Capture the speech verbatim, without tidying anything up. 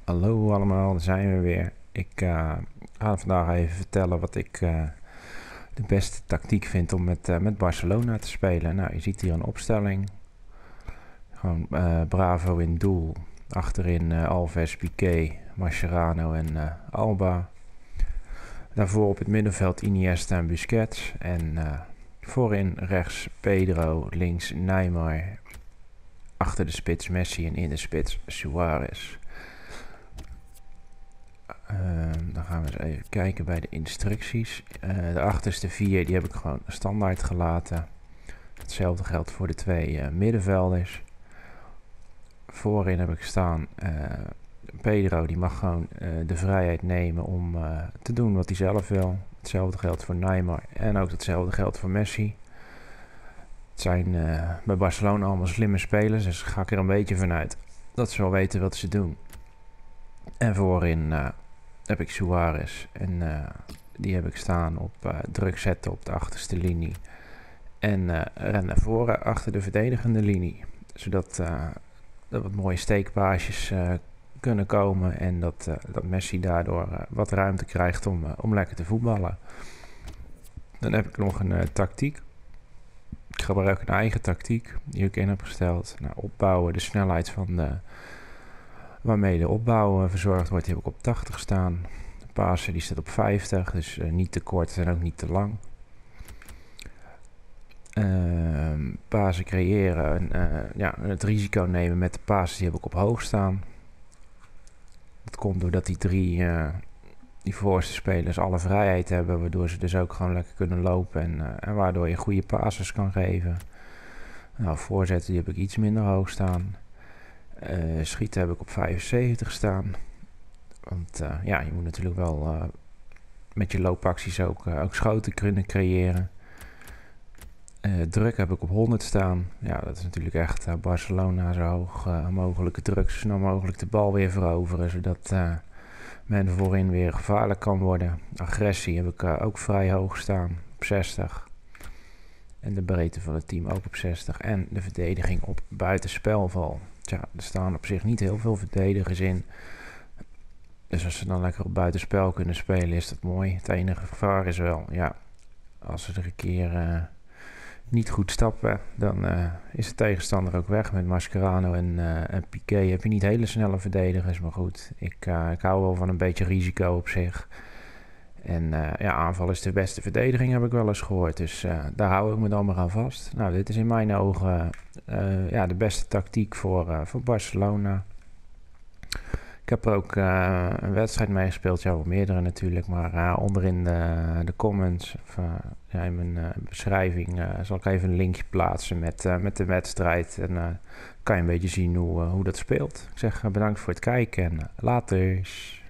Hallo allemaal, daar zijn we weer. Ik uh, ga vandaag even vertellen wat ik uh, de beste tactiek vind om met, uh, met Barcelona te spelen. Nou, je ziet hier een opstelling. Gewoon uh, Bravo in doel. Achterin uh, Alves, Piqué, Mascherano en uh, Alba. Daarvoor op het middenveld Iniesta en Busquets. En uh, voorin rechts Pedro, links Neymar. Achter de spits Messi en in de spits Suarez. Uh, dan gaan we eens even kijken bij de instructies. Uh, de achterste vier die heb ik gewoon standaard gelaten. Hetzelfde geldt voor de twee uh, middenvelders. Voorin heb ik staan uh, Pedro, die mag gewoon uh, de vrijheid nemen om uh, te doen wat hij zelf wil. Hetzelfde geldt voor Neymar en ook hetzelfde geldt voor Messi. Het zijn uh, bij Barcelona allemaal slimme spelers, dus ga ik er een beetje vanuit dat ze wel weten wat ze doen. En voorin uh, heb ik Suarez en uh, die heb ik staan op uh, druk zetten op de achterste linie. En uh, ren naar voren achter de verdedigende linie. Zodat uh, er wat mooie steekpaasjes uh, kunnen komen. En dat, uh, dat Messi daardoor uh, wat ruimte krijgt om, uh, om lekker te voetballen. Dan heb ik nog een uh, tactiek. Ik gebruik een eigen tactiek die ik in heb gesteld. Nou, opbouwen, de snelheid van de... waarmee de opbouw uh, verzorgd wordt, die heb ik op tachtig staan. De Pasen die staat op vijftig, dus uh, niet te kort en ook niet te lang. Uh, Pasen creëren, en, uh, ja, het risico nemen met de pasen, die heb ik op hoog staan. Dat komt doordat die drie, uh, die voorste spelers alle vrijheid hebben, waardoor ze dus ook gewoon lekker kunnen lopen en, uh, en waardoor je goede pases kan geven. Nou, voorzetten die heb ik iets minder hoog staan. Uh, schieten heb ik op vijfenzeventig staan. Want uh, ja, je moet natuurlijk wel uh, met je loopacties ook, uh, ook schoten kunnen creëren. Uh, druk heb ik op honderd staan. Ja, dat is natuurlijk echt uh, Barcelona zo hoog uh, mogelijke druk. Zo snel mogelijk de bal weer veroveren. Zodat uh, men voorin weer gevaarlijk kan worden. Agressie heb ik uh, ook vrij hoog staan. Op zestig. En de breedte van het team ook op zestig. En de verdediging op buitenspelval. Tja, er staan op zich niet heel veel verdedigers in. Dus als ze dan lekker op buitenspel kunnen spelen, is dat mooi. Het enige gevaar is wel, ja, als ze er een keer uh, niet goed stappen, dan uh, is de tegenstander ook weg. Met Mascherano en, uh, en Piqué heb je niet hele snelle verdedigers, maar goed. Ik, uh, ik hou wel van een beetje risico op zich. En uh, ja, aanval is de beste verdediging, heb ik wel eens gehoord. Dus uh, daar hou ik me dan maar aan vast. Nou, dit is in mijn ogen uh, ja, de beste tactiek voor, uh, voor Barcelona. Ik heb er ook uh, een wedstrijd mee gespeeld. Ja, wel meerdere natuurlijk. Maar uh, onderin de, de comments, of uh, ja, in mijn uh, beschrijving, uh, zal ik even een linkje plaatsen met, uh, met de wedstrijd. En uh, kan je een beetje zien hoe, uh, hoe dat speelt. Ik zeg uh, bedankt voor het kijken en uh, later.